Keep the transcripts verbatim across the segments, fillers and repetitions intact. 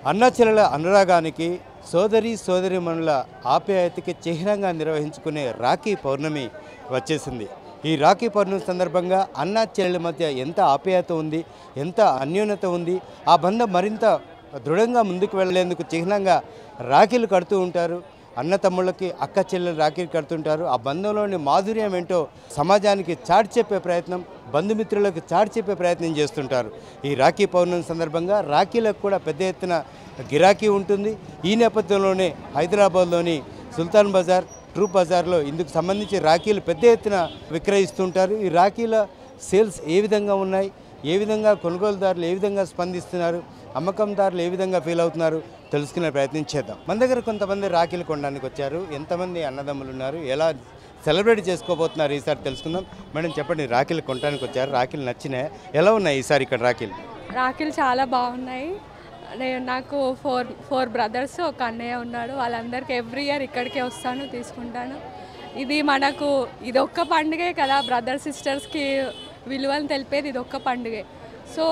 అన్నాచెల్లెల అనురాగానికి సోదరి సోదరీమణుల ఆప్యాయతకి చిహ్నంగా నిర్వహించుకునే రాఖీ పౌర్ణమి వచ్చేసింది. ఈ రాఖీ పౌర్ణమి సందర్భంగా అన్నా చెల్లెల మధ్య ఎంత ఆప్యాయత ఉంది, ఎంత అన్యోన్యత ఉంది, ఆ బంధం మరింత దృఢంగా ముందుకు వెళ్ళేందుకు చిహ్నంగా రాఖీలు కడుతూ ఉంటారు. అన్న తమ్ముళ్ళకి అక్క చెల్లెలు రాఖీలు కడుతుంటారు. ఆ బంధంలోని మాధుర్యం ఏంటో సమాజానికి చాటి చెప్పే ప్రయత్నం, బంధుమిత్రులకు చాటి చెప్పే ప్రయత్నం చేస్తుంటారు. ఈ రాఖీ పౌర్ణమి సందర్భంగా రాఖీలకు కూడా పెద్ద ఎత్తున గిరాకీ ఉంటుంది. ఈ నేపథ్యంలోనే హైదరాబాద్లోని సుల్తాన్ బజార్, ట్రూ బజార్లో ఇందుకు సంబంధించి రాఖీలు పెద్ద ఎత్తున విక్రయిస్తుంటారు. ఈ రాఖీల సేల్స్ ఏ విధంగా ఉన్నాయి, ఏ విధంగా కొనుగోలుదారులు ఏ విధంగా స్పందిస్తున్నారు, అమ్మకందారులు ఏ విధంగా ఫీల్ అవుతున్నారు తెలుసుకునే ప్రయత్నం చేద్దాం. మన దగ్గర కొంతమంది రాఖీలు కొనడానికి వచ్చారు. ఎంతమంది అన్నదమ్ములు ఉన్నారు, ఎలా సెలబ్రేట్ చేసుకోబోతున్నారు ఈసారి తెలుసుకుందాం. మేడం చెప్పండి, రాఖీలు కొనడానికి వచ్చారు, రాఖీలు నచ్చినాయి, ఎలా ఉన్నాయి ఈసారి ఇక్కడ రాఖీలు? రాఖీలు చాలా బాగున్నాయి. నేను నాకు ఫోర్ ఫోర్ బ్రదర్స్, ఒక అన్నయ్య ఉన్నాడు. వాళ్ళందరికీ ఎవ్రీ ఇయర్ ఇక్కడికే వస్తాను, తీసుకుంటాను. ఇది మనకు ఇది ఒక్క పండుగే కదా, బ్రదర్ సిస్టర్స్కి విలువను తెలిపేది ఇది ఒక్క పండుగే. సో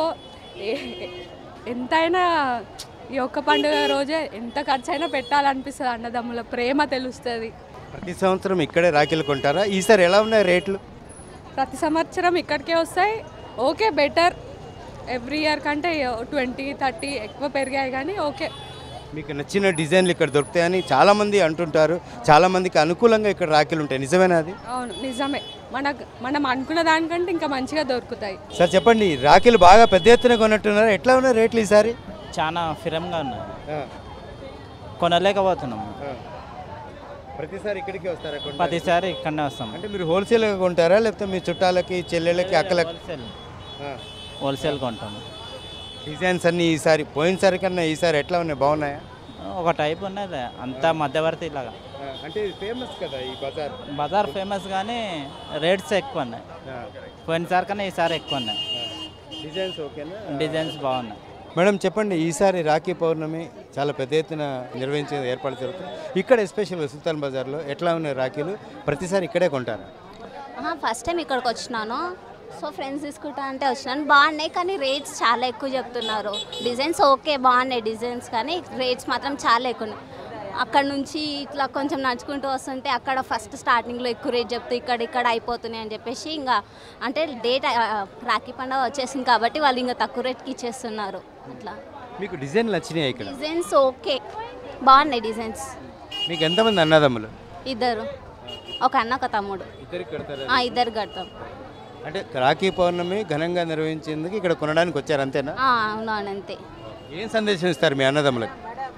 ఎంతైనా ఈ ఒక్క పండుగ రోజే ఎంత ఖర్చు అయినా పెట్టాలనిపిస్తుంది, అన్నదమ్ముల ప్రేమ తెలుస్తుంది. ప్రతి సంవత్సరం ఇక్కడే రాఖీలు కొంటారా? ఈసారి ఎలా ఉన్నాయి రేట్లు? ప్రతి సంవత్సరం ఇక్కడికే వస్తాయి. Okay, better. ఎవ్రీ ఇయర్ కంటే ట్వంటీ థర్టీ ఎక్కువ పెరిగాయి, కానీ ఓకే. మీకు నచ్చిన డిజైన్లు ఇక్కడ దొరుకుతాయని చాలామంది అంటుంటారు. చాలామందికి అనుకూలంగా ఇక్కడ రాఖీలు ఉంటాయి, నిజమేనా అది? అవును, నిజమే. మనకు మనం అనుకున్న దానికంటే ఇంకా మంచిగా దొరుకుతాయి. సార్ చెప్పండి, రాఖీలు బాగా పెద్ద ఎత్తున కొన్నట్టున్నారు, ఎట్లా ఉన్నాయి రేట్లు ఈసారి? చాలా ఫిరంగా ఉన్నాయి, కొనలేకపోతున్నాము. ప్రతిసారి ఇక్కడికి వస్తారా? ప్రతిసారి ఇక్కడనే వస్తాం. అంటే మీరు హోల్సేల్గా కొంటారా, లేకపోతే మీ చుట్టాలకి, చెల్లెళ్ళకి, అక్కలకి? హోల్సేల్ హోల్సేల్ కొంటాము. డిజైన్స్ అన్నీ ఈసారి పోయినసారి కన్నా ఈసారి ఎట్లా ఉన్నాయి, బాగున్నాయా? ఒక టైప్ ఉన్నది, అంతా మధ్యవర్తి ఇలాగా. అంటే ఫేమస్ కదా ఈ బజార్. బజార్ ఫేమస్, కానీ రేట్స్ ఎక్కువ ఉన్నాయి. పోయినసారి కన్నా ఈసారి ఎక్కువ ఉన్నాయి. డిజైన్స్ ఓకేనా? డిజైన్స్ బాగున్నాయి. మేడం చెప్పండి, ఈసారి రాఖీ పౌర్ణమి చాలా పెద్ద ఎత్తున నిర్వహించే ఏర్పాటు జరుగుతుంది. ఇక్కడ ఎస్పెషల్గా సుల్తాన్ బజార్లో ఎట్లా ఉన్నాయి రాఖీలు? ప్రతిసారి ఇక్కడే కొంటారా? ఫస్ట్ టైం ఇక్కడికి వచ్చినాను, సో ఫ్రెండ్స్ తీసుకుంటా అంటే వచ్చినాను. బాగున్నాయి, కానీ రేట్స్ చాలా ఎక్కువ చెప్తున్నారు. డిజైన్స్ ఓకే బాగున్నాయి డిజైన్స్, కానీ రేట్స్ మాత్రం చాలా ఎక్కువ ఉన్నాయి. అక్కడ నుంచి ఇట్లా కొంచెం నడుచుకుంటూ వస్తుంటే అక్కడ ఫస్ట్ స్టార్టింగ్లో ఎక్కువ రేట్ చెప్తే ఇక్కడ ఇక్కడ అయిపోతున్నాయి అని చెప్పేసి, ఇంకా అంటే డేట్ రాఖీ పండుగ వచ్చేసింది కాబట్టి వాళ్ళు ఇంకా తక్కువ రేట్కి ఇచ్చేస్తున్నారు. అట్లా మీకు డిజైన్లు నచ్చినాయి ఇక్కడ? డిజైన్స్ ఓకే బాగున్నాయి డిజైన్స్. మీకు ఎంతమంది అన్నదమ్ములు? ఇద్దరు, ఒక అన్న ఒక తమ్ముడు. ఇద్దరు కడతాం. అంటే రాఖీ పౌర్ణమి ఘనంగా నిర్వహించేందుకు ఇక్కడ కొనడానికి వచ్చారు అంతేనా? అవును, అంతే. ఏం సందేశం ఇస్తారు మీ అన్నదమ్ములకు?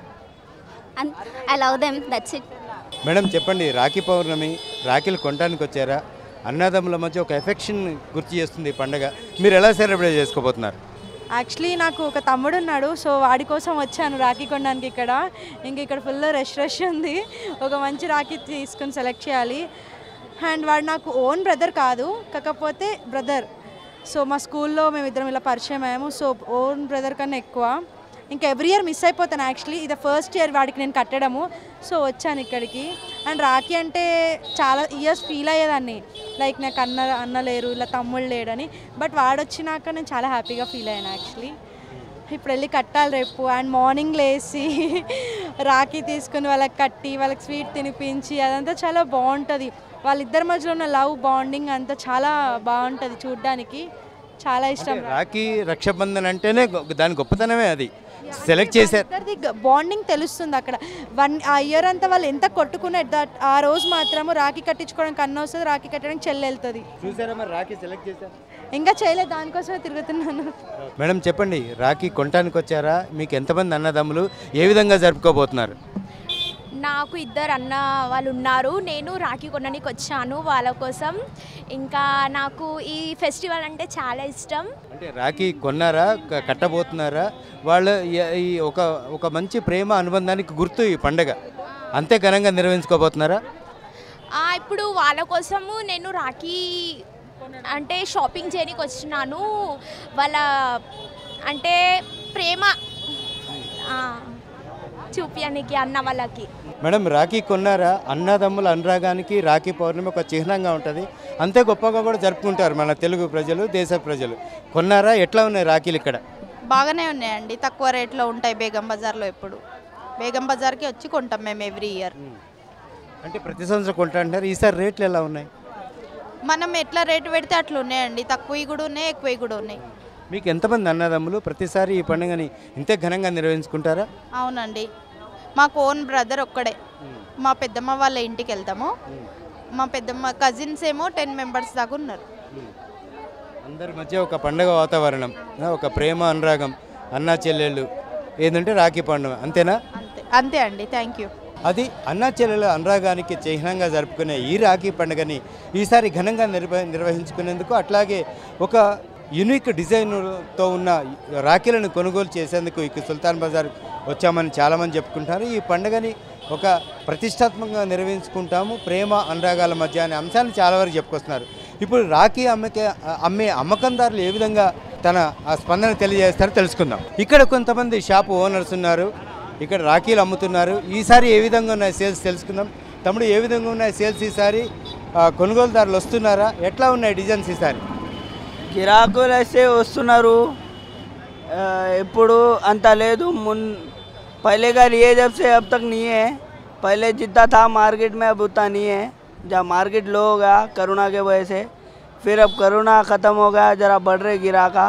I love them, that's it. Madam చెప్పండి, రాఖీ పౌర్ణమి రాఖీలు కొనడానికి వచ్చారా? అన్నదమ్ముల మధ్య ఒక ఎఫెక్షన్ గుర్తు చేస్తుంది ఈ పండుగ. మీరు ఎలా సెలబ్రేట్ చేసుకోబోతున్నారు? యాక్చువల్లీ నాకు ఒక తమ్ముడు ఉన్నాడు, సో వాడి కోసం వచ్చాను రాఖీ కొనడానికి. ఇక్కడ ఇంక ఇక్కడ ఫుల్ రష్ రష్ ఉంది. ఒక మంచి రాఖీ తీసుకుని సెలెక్ట్ చేయాలి. అండ్ వాడు నాకు ఓన్ బ్రదర్ కాదు, కాకపోతే బ్రదర్. సో మా స్కూల్లో మేమిద్దరం ఇలా పరిచయం అయ్యాము. సో ఓన్ బ్రదర్ కన్నా ఎక్కువ. ఇంకా ఎవ్రీ ఇయర్ మిస్ అయిపోతాను యాక్చువల్లీ. ఇది ఫస్ట్ ఇయర్ వాడికి నేను కట్టడము, సో వచ్చాను ఇక్కడికి. అండ్ రాఖీ అంటే చాలా ఇయర్స్ ఫీల్ అయ్యేదాన్ని, లైక్ నాకు అన్న అన్న లేరు, ఇలా తమ్ముళ్ళు లేడని. బట్ వాడు వచ్చినాక నేను చాలా హ్యాపీగా ఫీల్ అయ్యాను యాక్చువల్లీ. ఇప్పుడు వెళ్ళి కట్టాలి రేపు. అండ్ మార్నింగ్ లేచి రాఖీ తీసుకుని వాళ్ళకి కట్టి వాళ్ళకి స్వీట్ తినిపించి అదంతా చాలా బాగుంటుంది. వాళ్ళిద్దరి మధ్యలో ఉన్న లవ్ బాండింగ్ అంతా చాలా బాగుంటుంది చూడ్డానికి. చాలా ఇష్టం. రాఖీ రక్షాబంధన్ అంటేనే దాని గొప్పతనమే అది. సెలెక్ట్ చేశారు, బాండింగ్ తెలుస్తుంది అక్కడ. వన్ ఆ ఇయర్ అంతా వాళ్ళు ఎంత కొట్టుకునే దట్ ఆ రోజు మాత్రము రాఖీ కట్టించుకోవడానికి అన్న వస్తుంది, రాఖీ కట్టడానికి చెల్లి వెళ్తుంది. చూసారా మరి రాఖీ సెలెక్ట్ చేశారు? ఇంకా చేయలేదు, దానికోసమే తిరుగుతున్నాను. మేడం చెప్పండి, రాఖీ కొనడానికి వచ్చారా? మీకు ఎంతమంది అన్నదమ్ములు, ఏ విధంగా జరుపుకోబోతున్నారు? నాకు ఇద్దరు అన్న వాళ్ళు ఉన్నారు. నేను రాఖీ కొనడానికి వచ్చాను వాళ్ళ కోసం. ఇంకా నాకు ఈ ఫెస్టివల్ అంటే చాలా ఇష్టం. అంటే రాఖీ కొన్నారా, కట్టబోతున్నారా? వాళ్ళు ఈ ఒక ఒక మంచి ప్రేమ అనుబంధానికి గుర్తు ఈ పండుగ అంతే ఘనంగా నిర్వహించుకోబోతున్నారా? ఇప్పుడు వాళ్ళ కోసము నేను రాఖీ అంటే షాపింగ్ చేయడానికి వచ్చినాను. వాళ్ళ అంటే ప్రేమ చూపించడానికి అన్న వాళ్ళకి. మేడం రాఖీ కొన్నారా? అన్నదమ్ముల అనురాగానికి రాఖీ పౌర్ణమి ఒక చిహ్నంగా ఉంటుంది, అంతే గొప్పగా కూడా జరుపుకుంటారు మన తెలుగు ప్రజలు, దేశ ప్రజలు. కొన్నారా? ఎట్లా ఉన్నాయి రాఖీలు ఇక్కడ? బాగానే ఉన్నాయండి, తక్కువ రేట్లో ఉంటాయి బేగం బజార్లో. ఎప్పుడు బేగం బజార్కి వచ్చి కొంటాం మేము ఎవ్రీ ఇయర్. అంటే ప్రతి సంవత్సరం కొంటా అంటారు, ఈసారి రేట్లు ఎలా ఉన్నాయి? మనం ఎట్లా రేటు పెడితే అట్లా ఉన్నాయండి, తక్కువ కూడా ఉన్నాయి, ఎక్కువ కూడా ఉన్నాయి. మీకు ఎంతమంది అన్నదమ్ములు? ప్రతిసారి ఈ పండుగని ఇంతే ఘనంగా నిర్వహించుకుంటారా? అవునండి, మాకు ఓన్ బ్రదర్ ఒక్కడే. మా పెద్దమ్మ వాళ్ళ ఇంటికి వెళ్తాము. మా పెద్దమ్మ కజిన్స్ ఏమో టెన్ మెంబర్స్ దాకా ఉన్నారు. అందరి మధ్య ఒక పండుగ వాతావరణం, ఒక ప్రేమ అనురాగం, అన్నా చెల్లెళ్ళు ఏంటంటే రాఖీ పండుగ, అంతేనా? అంతే అంతే అండి. Thank you. అది అన్నా చెల్లెల అనురాగానికి చిహ్నంగా జరుపుకునే ఈ రాఖీ పండుగని ఈసారి ఘనంగా నిర్వ నిర్వహించుకునేందుకు అట్లాగే ఒక యూనిక్ డిజైన్తో ఉన్న రాఖీలను కొనుగోలు చేసేందుకు ఇక సుల్తాన్ బజార్ వచ్చామని చాలామంది చెప్పుకుంటారు. ఈ పండుగని ఒక ప్రతిష్టాత్మకంగా నిర్వహించుకుంటాము, ప్రేమ అనురాగాల మధ్య అనే అంశాన్ని చాలా వరకు చెప్పుకొస్తున్నారు. ఇప్పుడు రాఖీ అమ్మకే అమ్మే అమ్మకందారులు ఏ విధంగా తన ఆ స్పందన తెలియజేస్తారో తెలుసుకుందాం. ఇక్కడ కొంతమంది షాపు ఓనర్స్ ఉన్నారు, ఇక్కడ రాఖీలు అమ్ముతున్నారు. ఈసారి ఏ విధంగా ఉన్నాయి సేల్స్ తెలుసుకుందాం. తమ్ముడు, ఏ విధంగా ఉన్నాయి సేల్స్ ఈసారి? కొనుగోలుదారులు వస్తున్నారా? ఎట్లా ఉన్నాయి డిజైన్స్ ఈసారి? గిరాకులు అయితే వస్తున్నారు, ఇప్పుడు అంత లేదు. మున్ पहले का लिए जब से अब तक नहीं है. पहले जितना था मार्केट में अब उतना नहीं है. जब मार्केट लो हो गया करोना के वजह से, फिर अब करोना ख़त्म हो गया, जरा बढ़ रहे गिराका.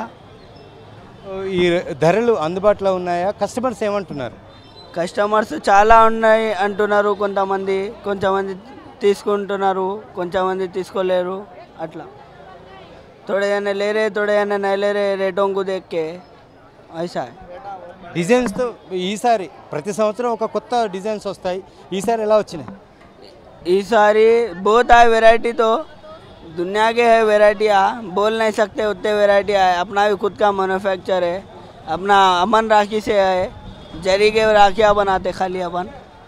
ఈ ధరలు అందుబాటులో ఉన్నాయా? కస్టమర్స్ ఏమంటున్నారు? కస్టమర్స్ చాలా ఉన్నాయి అంటున్నారు. కొంతమంది కొంతమంది తీసుకుంటున్నారు, కొంతమంది తీసుకోలేరు. అట్లా थोड़े जने ले रहे, थोड़े जने नहीं ले रहे, रेटों को देख के ऐसा है. డిజైన్స్తో ఈసారి ప్రతి సంవత్సరం ఒక కొత్త డిజైన్స్ వస్తాయి, ఈసారి ఎలా వచ్చినాయి? ఈసారి बहुत है वैरायटी, तो दुनिया के है वैरायटियाँ, बोल नहीं सकते उतने वैरायटी है. अपना भी खुद का मैन्युफैक्चर है, अपना अमन राखी से है. जरी के राखियाँ बनाते खाली अपन.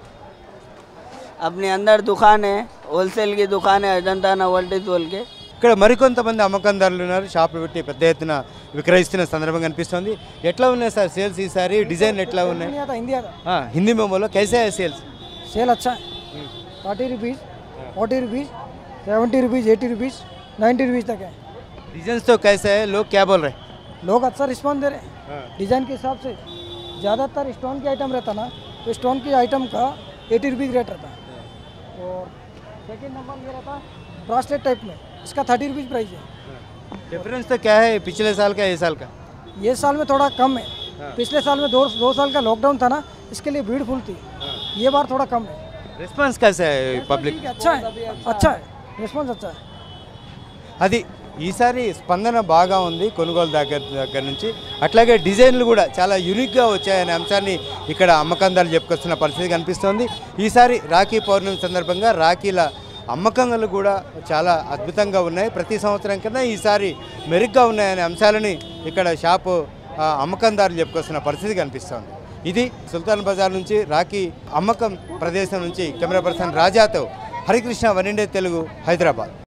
अपने अंदर दुकान है, होलसेल की दुकान है, अजंता नोवेल्टीज बोल के. ఇక్కడ మరికొంతమంది అమ్మకందారులు ఉన్నారు, షాపులు పెట్టి పెద్ద ఎత్తున విక్రయిస్తున్న సందర్భం కనిపిస్తుంది. ఎట్లా ఉన్నాయి సార్ సేల్స్ ఈసారి? డిజైన్ ఎట్లా ఉన్నాయి? హిందీ में बोलो, कैसे है सेल्स? सेल अच्छा है. Forty rupees, forty rupees, seventy rupees, eighty rupees, ninety rupees तक है. डिजाइन तो कैसे है? लोग क्या बोल रहे हैं? लोग अच्छा रिस्पॉन्स दे रहे हैं डिज़ाइन के हिसाब से. ज़्यादातर स्टोन की आइटम रहता ना, तो स्टोन की आइटम का एटी रुपीज़ रेट रहता है. और सेकेंड नंबर ये रहता ब्रासलेट टाइप में, इसका थर्टी रुपीज़ प्राइस है. डिफरेंस तो क्या है पिछले साल का ये साल का? ये साल में थोड़ा कम है. पिछले साल में दो दो साल का लॉकडाउन था ना, इसके लिए भीड़ फुल थी. ये बार थोड़ा कम है. रिस्पांस कैसा है पब्लिक? अच्छा है, अच्छा है, रिस्पांस अच्छा है. అది ఈసారి స్పందన బాగా ఉంది కొనుగోలు దగ్గర దగ్గర నుంచి. అట్లాగే డిజైన్లు కూడా చాలా యూనిక్గా వచ్చాయనే అంశాన్ని ఇక్కడ అమ్మకందారులు చెప్పుకొస్తున్న పరిస్థితి కనిపిస్తోంది. ఈసారి రాఖీ పౌర్ణమి సందర్భంగా రాఖీల అమ్మకాలు కూడా చాలా అద్భుతంగా ఉన్నాయి. ప్రతి సంవత్సరం కన్నా ఈసారి మెరుగ్గా ఉన్నాయనే అంశాలని ఇక్కడ షాపు అమ్మకందారులు చెప్పుకొస్తున్న పరిస్థితి కనిపిస్తోంది. ఇది సుల్తాన్ బజార్ నుంచి రాఖీ అమ్మకం ప్రదేశం నుంచి కెమెరా పర్సన్ రాజాతో హరికృష్ణ, వన్ ఇండియా తెలుగు, హైదరాబాద్.